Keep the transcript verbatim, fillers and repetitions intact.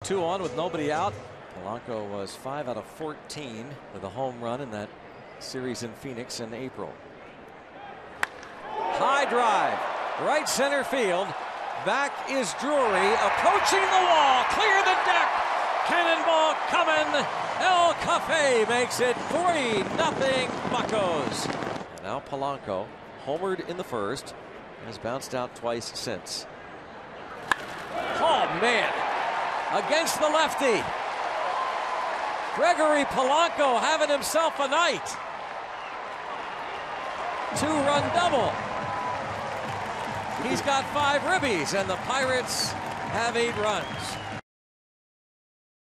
two on with nobody out. Polanco was five out of fourteen with a home run in that series in Phoenix in April. High drive, right center field. Back is Drury, approaching the wall, clear the deck. Cannonball coming. El Cafe makes it three nothing Buccos. And now Polanco, homered in the first, has bounced out twice since. Oh man, against the lefty. Gregory Polanco having himself a night. Two-run double. He's got five ribbies, and the Pirates have eight runs.